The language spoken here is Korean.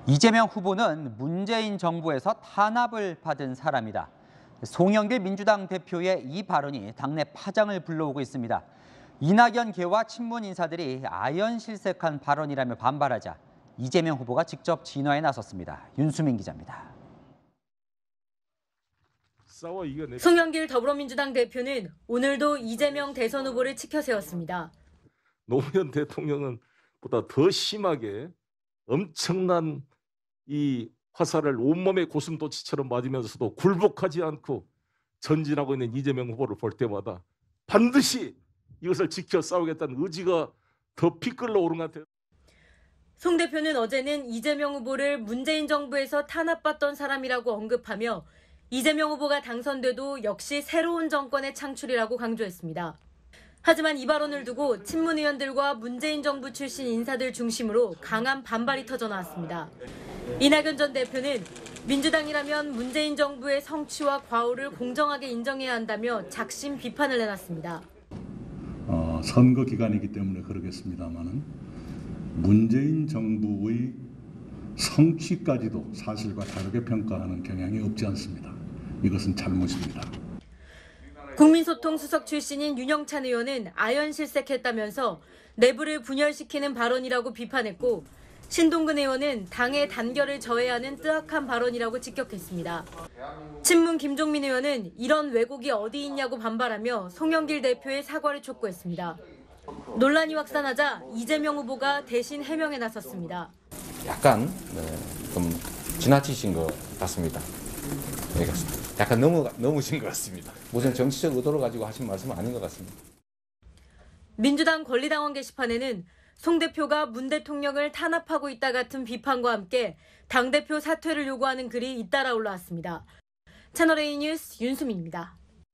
이재명 후보는 문재인 정부에서 탄압을 받은 사람이다. 송영길 민주당 대표의 이 발언이 당내 파장을 불러오고 있습니다. 이낙연 계와 친문 인사들이 아연실색한 발언이라며 반발하자 이재명 후보가 직접 진화에 나섰습니다. 윤수민 기자입니다. 송영길 더불어민주당 대표는 오늘도 이재명 대선 후보를 치켜 세웠습니다. 노무현 대통령은 보다 더 심하게 엄청난 이 화살을 온몸에 고슴도치처럼 맞으면서도 굴복하지 않고 전진하고 있는 이재명 후보를 볼 때마다 반드시 이것을 지켜 싸우겠다는 의지가 더 피끓러 오른 것 같아요. 송 대표는 어제는 이재명 후보를 문재인 정부에서 탄압받던 사람이라고 언급하며 이재명 후보가 당선돼도 역시 새로운 정권의 창출이라고 강조했습니다. 하지만 이 발언을 두고 친문 의원들과 문재인 정부 출신 인사들 중심으로 강한 반발이 터져 나왔습니다. 이낙연 전 대표는 민주당이라면 문재인 정부의 성취와 과오를 공정하게 인정해야 한다며 작심 비판을 내놨습니다. 선거 기간이기 때문에 그러겠습니다만은 문재인 정부의 성취까지도 사실과 다르게 평가하는 경향이 없지 않습니다. 이것은 잘못입니다. 국민소통 수석 출신인 윤영찬 의원은 아연실색했다면서 내부를 분열시키는 발언이라고 비판했고 신동근 의원은 당의 단결을 저해하는 뜨악한 발언이라고 직격했습니다. 친문 김종민 의원은 이런 왜곡이 어디 있냐고 반발하며 송영길 대표의 사과를 촉구했습니다. 논란이 확산하자 이재명 후보가 대신 해명에 나섰습니다. 약간 좀 지나치신 것 같습니다. 약간 넘으신 것 같습니다. 무슨 정치적 의도를 가지고 하신 말씀은 아닌 것 같습니다. 민주당 권리당원 게시판에는 송 대표가 문 대통령을 탄압하고 있다 같은 비판과 함께 당대표 사퇴를 요구하는 글이 잇따라 올라왔습니다. 채널A 뉴스 윤수민입니다.